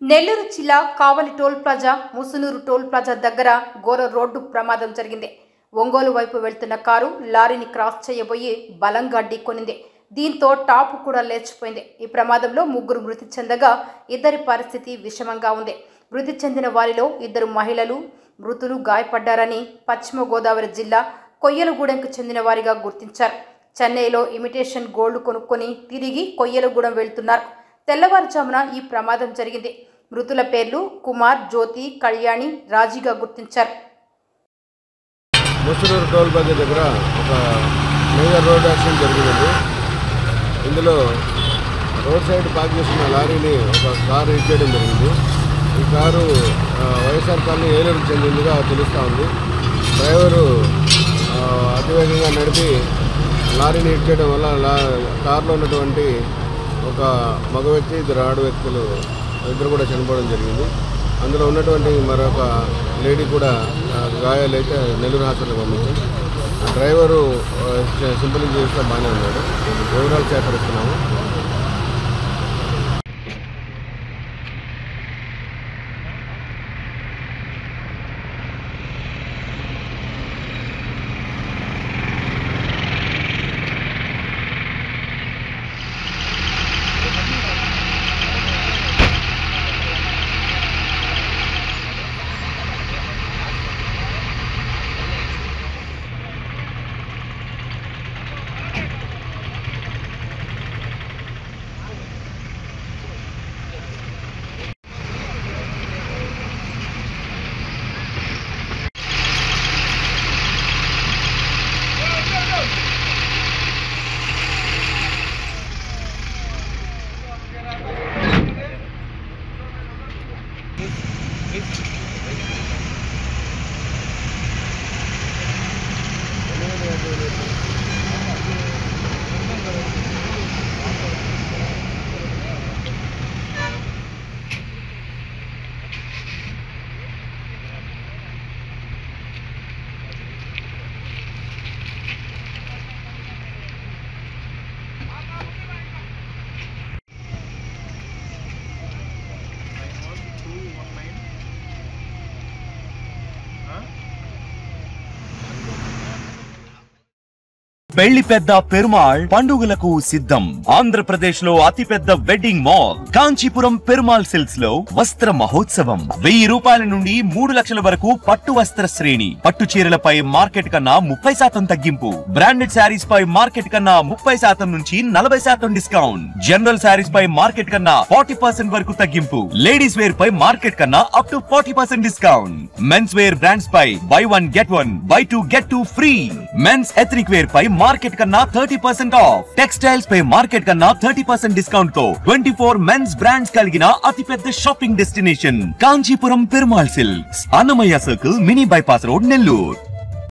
నెల్లూరు జిల్లా Kavali toll plaza Musunuru toll plaza దగ్గర ఘోర రోడ్డు ప్రమాదం జరిగింది. ఒంగోలు వైపు వెళ్తున్న కారు లారీని క్రాస్ చేయబోయి బలంగా ఢీకొనింది. దీంతో టాపు కూడా లేచిపోయింది. ఈ ప్రమాదంలో ముగ్గురు మృతి చెందగా ఇద్దరి పరిస్థితి విషమంగా ఉంది. మృతి చెందిన వారిలో ఇద్దరు మహిళలు మృతులు గాయపడ్డారని పశ్చిమ గోదావరి జిల్లా కొయ్యలగూడెంకు చెందిన వారిగా గుర్తించారు. చెన్నైలో ఇమిటేషన్ గోల్డ్ కొనుక్కొని తిరిగి కొయ్యలగూడెం వెళ్తున్నారు. తెల్లవారుజామున ఈ ప్రమాదం జరిగింది. మృతుల పేర్లు కుమార్, జ్యోతి, కళ్యాణి, రాజీగా గుర్తించారు. ముసునూరు టోల్ ప్లాజా దగ్గర ఒక మేజర్ రోడ్ యాక్సిడెంట్ జరిగింది. ఇందులో రోడ్ సైడ్ పార్క్ చేసిన లారీని ఒక కారు హిట్ చేయడం జరిగింది. ఈ కారు వైఎస్ఆర్ కాలనీ ఏలూరుకు చెందిందిగా తెలుస్తూ ఉంది. డ్రైవరు అతివేగంగా నడిపి లారీని హిట్ చేయడం వల్ల కారులో ఉన్నటువంటి ఒక మగ వ్యక్తి, ఇద్దరు ఆడ వ్యక్తులు ఇద్దరు కూడా చనిపోవడం జరిగింది. అందులో ఉన్నటువంటి మరొక లేడీ కూడా గాయాలైతే నెల్లూరు హాస్పిటల్కి పంపించాం. డ్రైవరు సింపుల్ చేస్తే బాగానే ఉన్నాడు. వివరాలు సేకరిస్తున్నాము. పెళ్లి పెద్ద పెరుమాళ్ పండుగలకు సిద్ధం. ఆంధ్రప్రదేశ్ లో అతిపెద్ద wedding mall Kanchipuram Perumal silks లో వస్త్ర మహోత్సవం. 1000 రూపాయల నుండి 3 లక్షల వరకు పట్టు వస్త్ర శ్రేణి. పట్టు చీరలపై మార్కెట్ కన్నా 30% తగ్గింపు. బ్రాండెడ్ శారీస్ పై మార్కెట్ కన్నా 30% నుంచి 40% డిస్కౌంట్. జనరల్ శారీస్ పై మార్కెట్ కన్నా 40% వరకు తగ్గింపు. లేడీస్ వేర్ పై మార్కెట్ కన్నా up to 40% discount. Men's wear brands పై buy 1 get 1, buy 2 get 2 free. Men's ethnic wear పై మార్కెట్ కన్నా 30% ఆఫ్. టెక్స్టైల్స్ పై మార్కెట్ కన్నా 30% డిస్కౌంట్ తో 24 మెన్స్ బ్రాండ్స్ కలిగిన అతిపెద్ద shopping destination Kanchipuram Perumal silks, Annamayya circle, mini bypass road, Nellore.